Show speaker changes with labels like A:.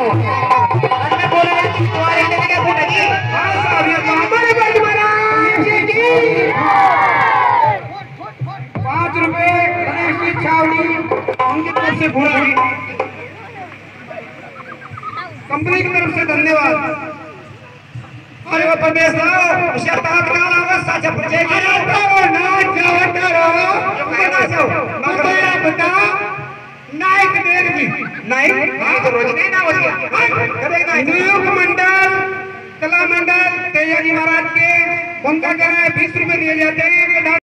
A: Company की तरफ से धन्यवाद। अरे वो परमेश नायक नियुक्त मंडल कला मंडल तेजा जी महाराज के उनका क्या है 20 रुपए दिए जाते हैं।